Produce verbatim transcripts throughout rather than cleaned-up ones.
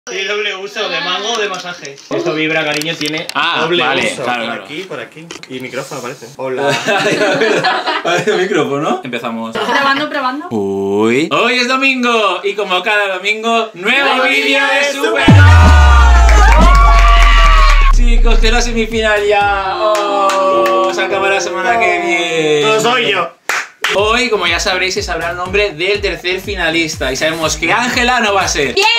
Sí, doble uso, de mango o de masaje. Esto vibra, cariño, tiene ah, doble vale, uso. Claro, por claro. aquí, por aquí. Y micrófono parece. Hola. Parece micrófono. Empezamos. Probando, probando. Uy. Hoy es domingo y como cada domingo, nuevo ¡Nuevo vídeo vídeo de de Supernova. Chicos, que la semifinal ya. Oh, se acaba la semana que viene. No soy yo. Hoy, como ya sabréis, se sabrá el nombre del tercer finalista y sabemos que Ángela no va a ser. ¡Bien!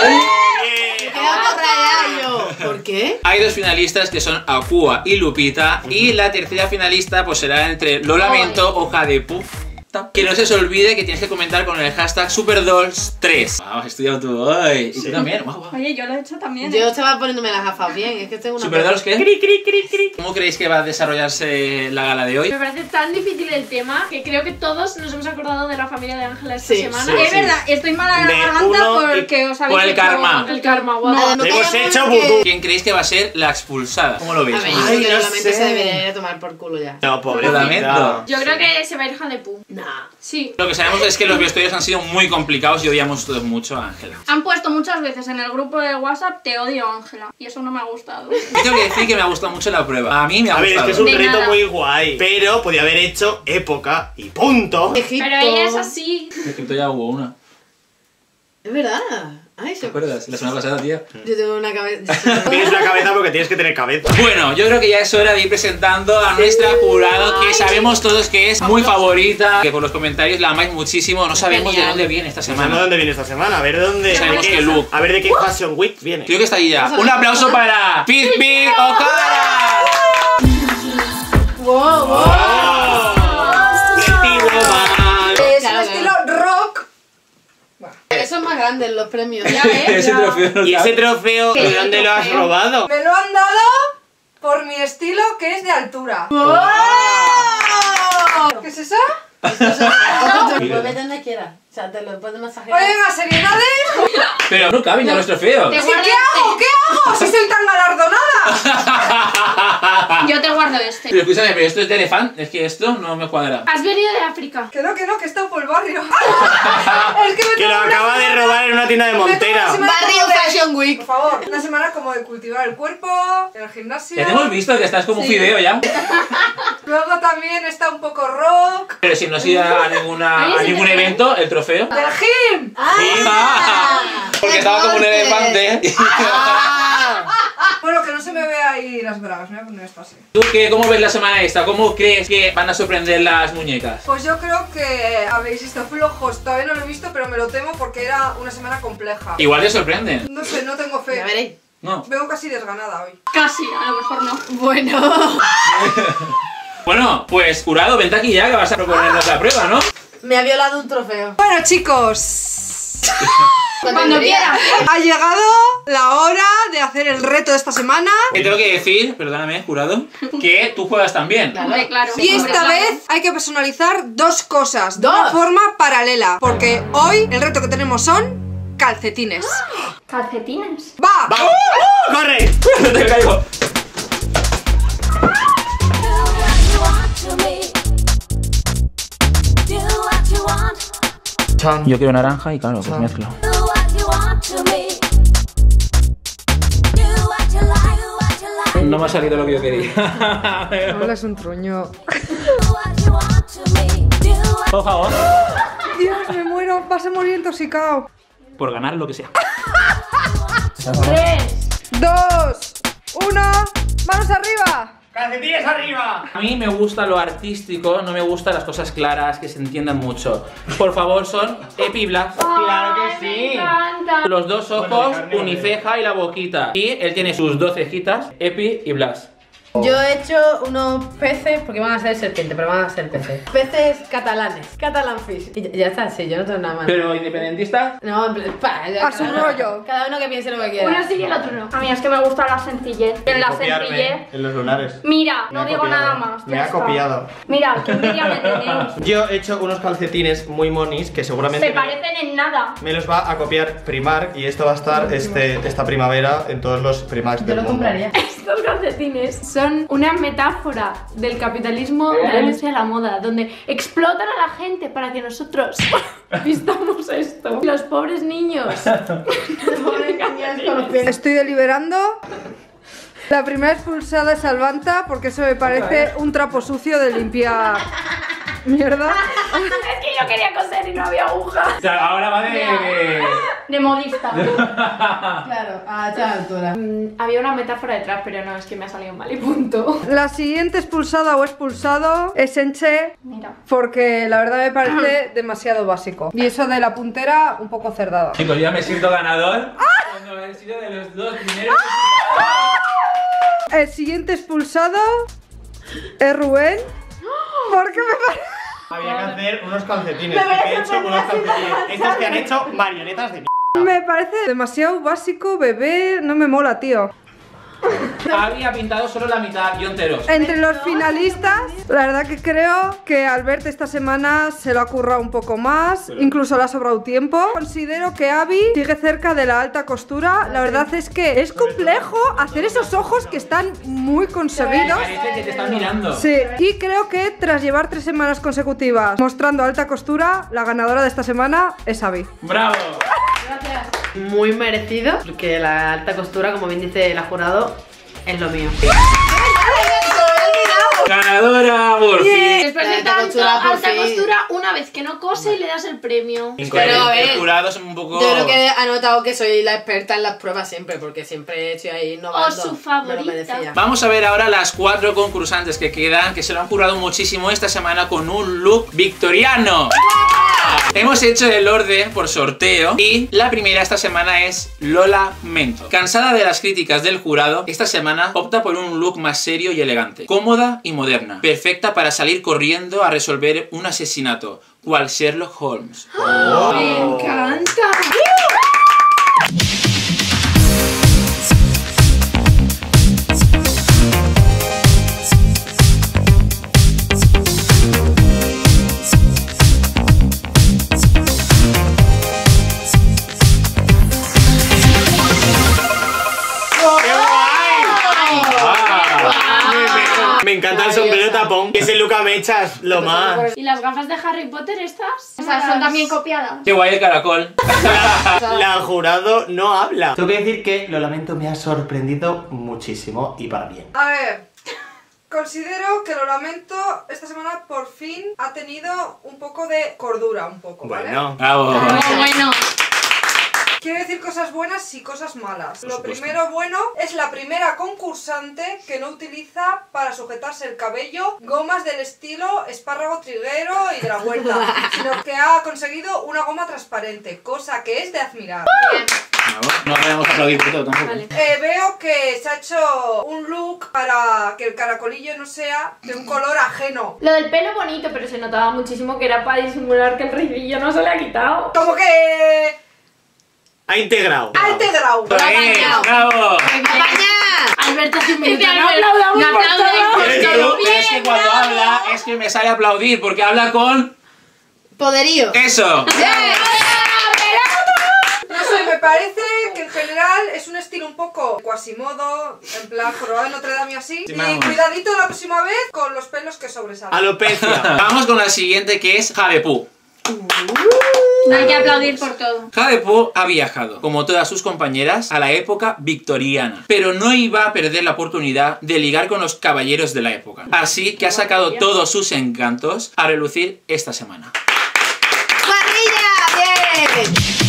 ¿Por qué? Hay dos finalistas que son Akua y Lupita y la tercera finalista pues será entre Lo Lamento o Jadepu. Que no se os olvide que tienes que comentar con el hashtag Superdolls tres. Wow, has estudiado tú. Ay, y tú también. Wow, wow. Oye, yo lo he hecho también. Yo ¿eh? estaba poniéndome las gafas bien, es que tengo una... ¿Superdolls qué? Cri, cri, cri, cri. ¿Cómo creéis que va a desarrollarse la gala de hoy? Me parece tan difícil el tema que creo que todos nos hemos acordado de la familia de Ángela esta Sí, semana. sí, Es Es verdad, estoy mala de De la garganta uno y- porque os habéis por el hecho- karma. El karma, guau. No, no Hemos callamos hecho que- vudú. ¿Quién creéis que va a ser la expulsada? ¿Cómo lo veis? A ver, yo Ay, creo que no Lo Lamento sé. se debería ir a tomar por culo ya. No, Lo pobre. lamento. Yo creo que se va a ir Jadepu. Nah. Sí. Lo que sabemos es que los vestuarios han sido muy complicados y odiamos todos mucho a Ángela. Han puesto muchas veces en el grupo de WhatsApp te odio, Ángela. Y eso no me ha gustado. Tengo que decir que me ha gustado mucho la prueba. A mí me ha A ver, es gustado. que es un De reto nada. muy guay. Pero podía haber hecho época y punto. Egipto. Pero ella es así. En Egipto ya hubo una. Es verdad. Ay, ¿Te se... acuerdas? La semana pasada, tía. Yo tengo una cabeza... Tienes una cabeza porque tienes que tener cabeza. Bueno, yo creo que ya es hora de ir presentando a nuestra jurado, que sabemos todos que es muy favorita, que por los comentarios la amáis muchísimo. No sabemos de Genial. dónde viene esta No sé de semana. dónde viene esta semana, a ver de dónde. Sabemos de qué- que look. A ver de qué Fashion Week viene. Creo que está ahí ya. Un aplauso para Pizpi O'Hara. ¡Wow, wow! Es Claro, un estilo rock. Eso es más grande en los premios. Ya ves. Ese ya. trofeo no ¿Y ese cabe. trofeo de dónde lo has robado? Me lo han dado por mi estilo, que es de altura. ¿Qué es eso? Vuelve donde quieras. O sea, te lo puedes masajear. Oye, venga, seriedades. Pero no caben ya los trofeos. Te ¿Sí, guardo ¿Qué hago? ¿Qué hago? Si soy tan galardonada. este. Yo te guardo este. Pero escúchame, pero esto es de elefante. Es que esto no me cuadra. Has venido de África. Que no, que no, que he estado por el barrio. Es que me Que lo tengo una acaba de semana- robar en una tienda de me tengo una Montera. semana Barrio como de- Fashion Week. Por favor, una semana como de cultivar el cuerpo, en el gimnasio. Ya te hemos visto que estás como un fideo ya. Luego también está un poco rock. Pero si no has ido a, ninguna, Oye, a sí ningún te- evento, el trofeo. Del gym. Ah, porque estaba como un elefante. Bueno, que no se me vea ahí las bragas, me voy a poner esto así. ¿Tú qué, cómo ves la semana esta? ¿Cómo crees que van a sorprender las muñecas? Pues yo creo que habéis visto flojos, todavía no lo he visto, pero me lo temo porque era una semana compleja. Igual te sorprenden. No sé, no tengo fe. Ya veréis. No. Vengo casi desganada hoy. Casi, a lo mejor no. Bueno. Bueno, pues jurado, vente aquí ya que vas a proponernos la prueba, ¿no? Me ha violado un trofeo. Bueno, chicos, Cuando quieras. ha llegado la hora de hacer el reto de esta semana. Que tengo que decir, perdóname, jurado, que tú juegas también. Hombre, claro. Y Hombre, esta claro. vez hay que personalizar dos cosas de ¿Dos? una forma paralela. Porque hoy el reto que tenemos son calcetines. Calcetines. ¡Va! ¡Vamos! ¡Corre! No te caigo. Yo quiero naranja y claro, pues mezclo. No me ha salido lo que yo quería. Es un truño. Por favor. Dios, me muero. Vas a morir intoxicado. Por ganar lo que sea. Tres. Dos, uno, manos arriba. ¡Calcetines arriba! A mí me gusta lo artístico, no me gustan las cosas claras, que se entiendan mucho. Por favor, son Epi y Blas. ¡Claro que Me sí! encanta. Los dos Bueno, ojos, de carne, uniceja y la boquita. Y él tiene sus dos cejitas, Epi y Blas. Yo he hecho unos peces, porque van a ser serpientes, pero van a ser peces. Peces catalanes, catalan fish. Y ya, ya está, sí, yo no tengo nada más. Pero independentista, No, en plan, pa, ya, A su cada- rollo. Cada uno que piense lo que quiera. Uno sí y el otro no. A mí es que me gusta la sencillez. En la sencillez. en los lunares. Mira, Me no ha digo copiado. nada más. Me ya ha está. copiado. Mira, qué envidia me tenéis. Yo he hecho unos calcetines muy monis que seguramente Se parecen en nada. me los va a copiar Primark y esto va a estar este, esta primavera en todos los Primarks Yo del lo mundo. compraría. Estos calcetines son una metáfora del capitalismo de la industria de la moda, donde explotan a la gente para que nosotros vistamos esto. Los pobres niños. Estoy deliberando. La primera expulsada es Alvanta porque eso me parece un trapo sucio de limpiar mierda. Es que yo quería coser y no había aguja. O sea, ahora va de... De modista. Claro, a esta altura. Mm, había una metáfora detrás, pero no, es que me ha salido mal y punto. La siguiente expulsada o expulsado es Enche Mira. porque la verdad me parece demasiado básico. Y eso de la puntera, un poco cerdada. Chicos, ya me siento ganador. Cuando he sido de los dos primeros. El siguiente expulsado es Rubén porque me parece... Había que hacer unos calcetines. Que he hecho unos calcetines. Estos que han hecho marionetas de mierda. Me parece demasiado básico, bebé, no me mola, tío. Había pintado solo la mitad, yo entero. Entre los finalistas, la verdad que creo que Albert esta semana se lo ha currado un poco más, incluso le ha sobrado tiempo. Considero que Abby sigue cerca de la alta costura. La verdad es que es complejo hacer esos ojos que están muy conseguidos. Parece que te están mirando. Sí, y creo que tras llevar tres semanas consecutivas mostrando alta costura, la ganadora de esta semana es Abby. ¡Bravo! Muy merecido, porque la alta costura, como bien dice el jurado, es lo mío. ¡Ganadora, por fin! Después de Alta tanto costura, por alta fin. costura, una vez que no cose, le das el premio. Incoherente, a ver, el jurado es un poco... Yo creo que ha notado que soy la experta en las pruebas siempre, porque siempre estoy ahí innovando. O su favorita. Me lo merecía. Vamos a ver ahora las cuatro concursantes que quedan, que se lo han currado muchísimo esta semana con un look victoriano. Hemos hecho el orden por sorteo y la primera esta semana es Lola Mento. Cansada de las críticas del jurado, esta semana opta por un look más serio y elegante, cómoda y moderna, perfecta para salir corriendo a resolver un asesinato, cual Sherlock Holmes. Oh. Me encanta. Me encanta el sombrero tapón. Que ese Luca me echas lo más. ¿Y las gafas de Harry Potter estas? O sea, son también copiadas. ¡Qué guay el caracol! La jurado no habla. Tengo que decir que lo lamento, me ha sorprendido muchísimo y para bien. A ver, considero que lo lamento, esta semana por fin ha tenido un poco de cordura, un poco, ¿vale? Bueno. ¡Bravo! Pero bueno. Quiero decir cosas buenas y cosas malas. Por Lo supuesto. primero bueno es la primera concursante que no utiliza para sujetarse el cabello gomas del estilo espárrago triguero y de la huerta, sino que ha conseguido una goma transparente, cosa que es de admirar. Bravo. No podemos aplaudir por todo tampoco. Vale. Eh, veo que se ha hecho un look para que el caracolillo no sea de un color ajeno. Lo del pelo bonito, pero se notaba muchísimo que era para disimular que el rizillo no se le ha quitado. Como que... Ha integrado. ha integrado. ¡Bien! ¡Bravo! Alberto hace un Dice minuto, no Albert, aplaudamos no por aplaudéis todo. por Pero es que, todo. pero es que cuando habla es que me sale aplaudir porque habla con... Poderío. ¡Eso! No sé, me parece que en general es un estilo un poco Quasimodo, en plan jorobado de Notre Dame y así. Sí, Y vamos. cuidadito la próxima vez con los pelos que sobresalen. Alopecia. Vamos con la siguiente que es Javepú. Hay que aplaudir por todo. Javepú ha viajado, como todas sus compañeras, a la época victoriana, pero no iba a perder la oportunidad de ligar con los caballeros de la época. Así que ha sacado todos sus encantos a relucir esta semana. ¡Parrilla! ¡Bien!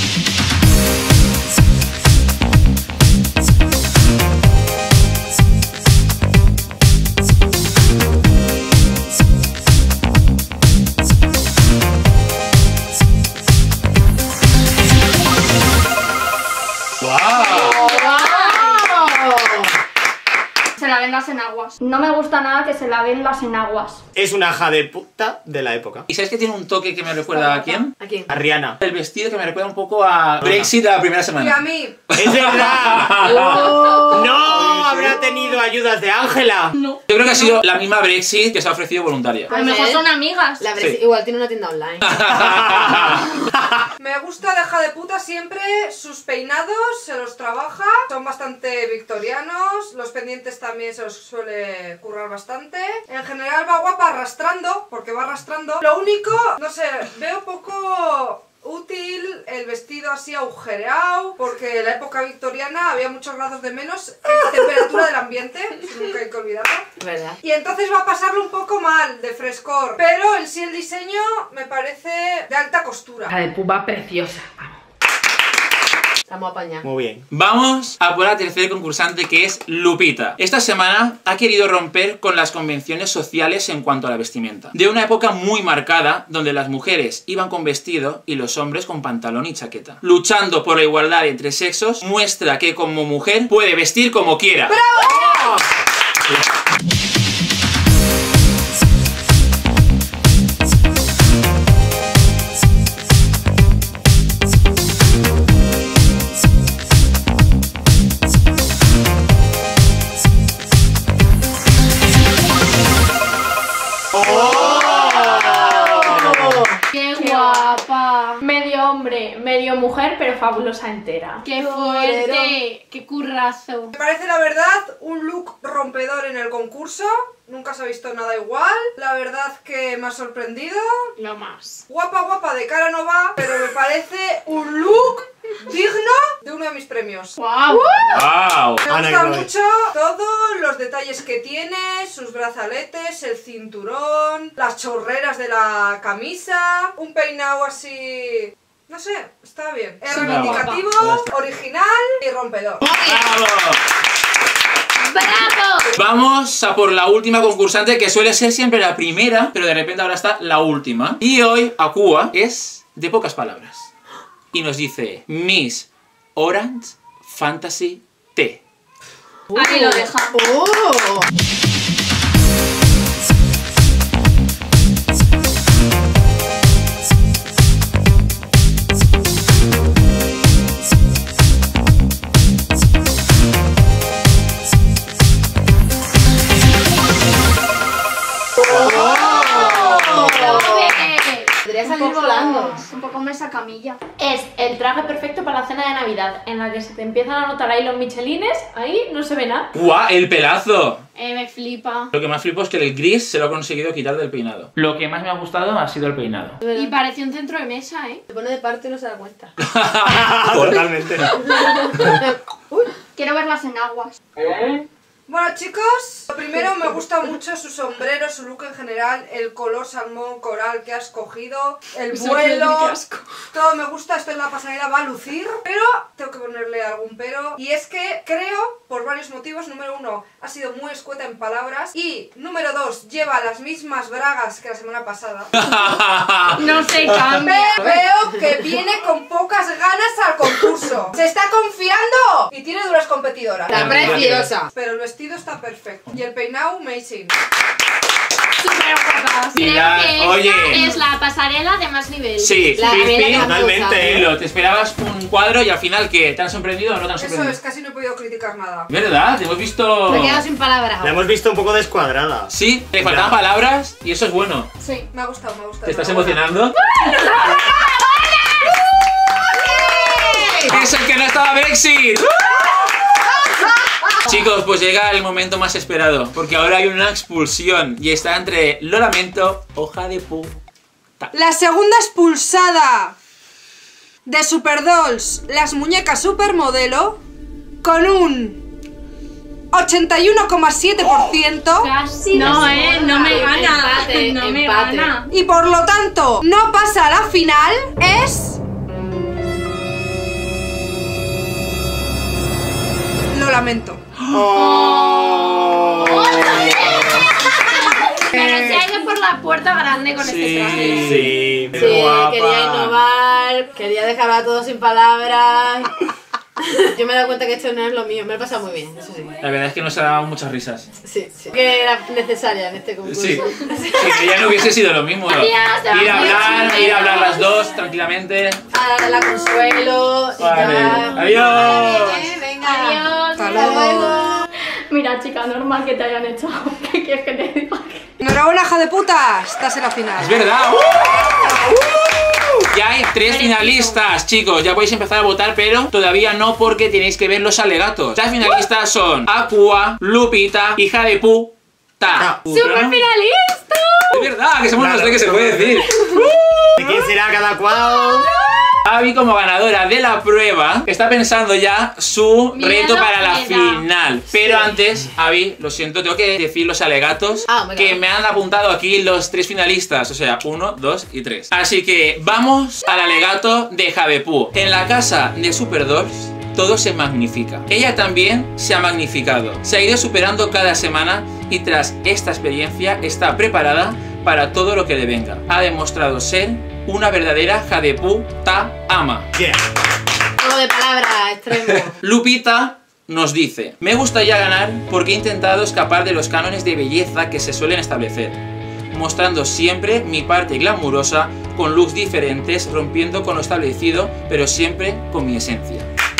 Se la ven las enaguas. No me gusta nada que se la ven las enaguas. Es una hija de puta de la época. ¿Y sabes que tiene un toque que me recuerda a quién? ¿A quién? A Rihanna. El vestido que me recuerda un poco a Brexit de la primera Y a semana. mí, ¡Es verdad! ¡No! Habrá tenido ayudas de Ángela. Yo creo que ha sido la misma Brexit que se ha ofrecido voluntaria. A lo mejor son amigas. La Brexit Sí. igual tiene una tienda online. me gusta la hija de puta siempre, sus peinados se los trabaja, son bastante victorianos, los pendientes también se los suele currar bastante. En general va guapa arrastrando, porque va arrastrando. Lo único, no sé, veo poco útil el vestido así agujereado, porque en la época victoriana había muchos grados de menos en la temperatura del ambiente, eso nunca hay que olvidarlo. ¿Verdad? Y entonces va a pasarlo un poco mal de frescor, pero en sí el diseño me parece de alta costura. La de pupa preciosa, vamos. Estamos apañados. Muy bien. Vamos a por la tercera concursante, que es Lupita. Esta semana ha querido romper con las convenciones sociales en cuanto a la vestimenta. De una época muy marcada, donde las mujeres iban con vestido y los hombres con pantalón y chaqueta. Luchando por la igualdad entre sexos, muestra que como mujer puede vestir como quiera. ¡Bravo! ¡Qué guapa! Medio hombre, medio mujer, pero fabulosa entera. ¡Qué fuerte! ¡Qué currazo! Me parece la verdad un look rompedor en el concurso. Nunca se ha visto nada igual. La verdad que me ha sorprendido. Lo más. Guapa, guapa, de cara no va, pero me parece un look digno de uno de mis premios. ¡Guau! ¡Wow! Me Ana gusta Chloe. mucho todos los detalles que tiene, sus brazaletes, el cinturón, las chorreras de la camisa, un peinado así... No sé, está bien. Es Sí, reivindicativo, guapa. original y rompedor. ¡Bravo! ¡Bravo! Vamos a por la última concursante, que suele ser siempre la primera, pero de repente ahora está la última. Y hoy Akua es de pocas palabras. Y nos dice Miss Orange Fantasy T. Ahí lo deja. ¡Oh! Podría salir volando. Un poco mesa camilla. Es el traje perfecto para la cena de Navidad, en la que se te empiezan a notar ahí los michelines, ahí no se ve nada. ¡Guau! ¡El pelazo! Eh, me flipa. Lo que más flipo es que el gris se lo ha conseguido quitar del peinado. Lo que más me ha gustado ha sido el peinado. Y parece un centro de mesa, ¿eh? Se pone de parte y no se da cuenta. Totalmente. Quiero verlas en aguas. Bueno chicos, lo primero me gusta mucho su sombrero, su look en general, el color salmón coral que has cogido, el vuelo, todo me gusta, esto en la pasarela va a lucir, pero tengo que ponerle algún pero, y es que creo, por varios motivos, número uno, ha sido muy escueta en palabras, y número dos, lleva las mismas bragas que la semana pasada. No se cambia. Ve- Veo que viene con pocas ganas al concurso, se está confiando y tiene duras competidoras. Está preciosa. Pero el vestido está perfecto. Y el peinado, amazing. Súper guapas. Mira, Creo que oye. esta es la pasarela de más nivel. Sí, La- Pin, mira Pin, que totalmente. Hilo, te esperabas un cuadro y al final, ¿qué? ¿Te han sorprendido o no te han Eso sorprendido? es, casi no he podido criticar nada. ¿Verdad? Te hemos visto... Me he quedado sin palabras. La hemos visto un poco descuadrada. Sí, te faltaban Ya. palabras y eso es bueno. Sí. Me ha gustado, me ha gustado. ¿Te estás Enhorabuena. emocionando? ¡Es el que no estaba Brexit! Chicos, pues llega el momento más esperado, porque ahora hay una expulsión y está entre Lo lamento, hoja de puta. La segunda expulsada de Superdolls, las muñecas supermodelo, con un ochenta y uno coma siete por ciento. Casi. No, eh, no me gana. Empate, no me empate. gana. Y por lo tanto, no pasa a la final, es... Lo lamento. Oh. Pero se ha ido por la puerta grande con este traje. Sí, Sí, qué guapa. quería innovar, quería dejar a todos sin palabras. Yo me he dado cuenta que esto no es lo mío, me lo he pasado muy bien, eso sí. La verdad es que nos ha dado muchas risas. Sí, sí. Que era necesaria en este concurso. Sí, sí, que ya no hubiese sido lo mismo. ¿no? Adiós, Ir a adiós, hablar, chicos. ir a hablar las dos tranquilamente. A darle la consuelo y Vale. ya. Adiós. Eh, venga. Adiós. Hasta Hasta luego. luego. Mira, chica, normal que te hayan hecho. ¿Qué quieres que te diga? Enhorabuena, hija de puta. Estás en la final. Es verdad. ¡Uh! Ya hay tres finalistas, chicos. Ya podéis empezar a votar, pero todavía no, porque tenéis que ver los alegatos. Las finalistas son Aqua, Lupita, hija de puta. ¡Super finalista! Es verdad, que somos Claro, los tres que se puede decir. ¿De quién será cada cual? Abby, como ganadora de la prueba, está pensando ya su Miedo reto para la me da. final. Pero antes, Abby, lo siento, tengo que decir los alegatos Ah, venga. que me han apuntado aquí los tres finalistas. O sea, uno, dos y tres. Así que vamos al alegato de Javepú. En la casa de Superdolls todo se magnifica. Ella también se ha magnificado. Se ha ido superando cada semana y tras esta experiencia está preparada para todo lo que le venga. Ha demostrado ser una verdadera Javepú ta ama. Yeah. Juego de palabras, extremo. Lupita nos dice: me gustaría ganar porque he intentado escapar de los cánones de belleza que se suelen establecer, mostrando siempre mi parte glamurosa con looks diferentes, rompiendo con lo establecido, pero siempre con mi esencia.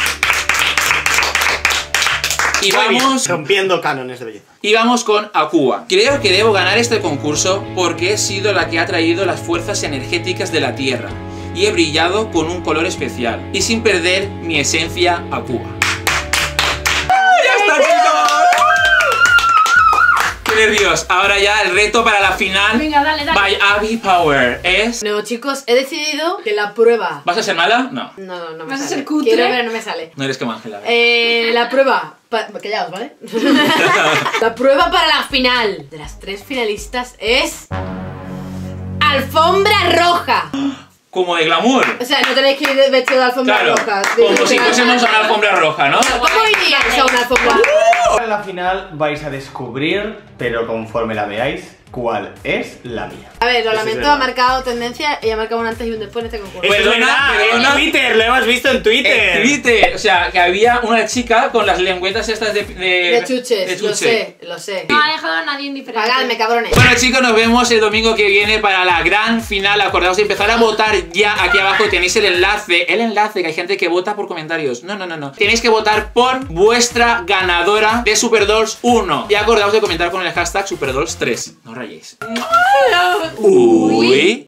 Y Muy bien, vamos, rompiendo cánones de belleza. y vamos con Aqua. Creo que debo ganar este concurso porque he sido la que ha traído las fuerzas energéticas de la Tierra y he brillado con un color especial y sin perder mi esencia Aqua. ¡Ya está, chicos! ¡Qué nervios! Ahora ya el reto para la final Venga, dale, dale. by Abby Power es... No, chicos, he decidido que la prueba... ¿Vas a ser mala? No. No, no, no me ¿Vas a sale. ser cutre? Quiero, pero no me sale. No eres como Ángela. Eh, la prueba... pa- Callaos, ¿vale? La prueba para la final de las tres finalistas es... Alfombra roja. Como de glamour. O sea, no tenéis que ir de- vestido de alfombra Claro, roja. como si fuésemos a una alfombra roja, ¿no? ¿Cómo iríais a una alfombra? En la final vais a descubrir, pero conforme la veáis, cuál es la mía. A ver, lo Eso es lamento, verdad. ha marcado tendencia y ha marcado un antes y un después en este concurso. Eso es Perdona, verdad, perdona. en Twitter, lo hemos visto en Twitter. En Twitter, o sea, que había una chica con las lengüetas estas de... De, De chuches, de lo chuche. sé, lo sé. No ha dejado a nadie indiferente. Pagadme, cabrones. Bueno, chicos, nos vemos el domingo que viene para la gran final. Acordaos de empezar a votar ya. Aquí abajo tenéis el enlace. El enlace, que hay gente que vota por comentarios. No, no, no, no. Tenéis que votar por vuestra ganadora de Superdolls uno. Y acordaos de comentar con el hashtag Superdolls tres. No rayéis. Uy.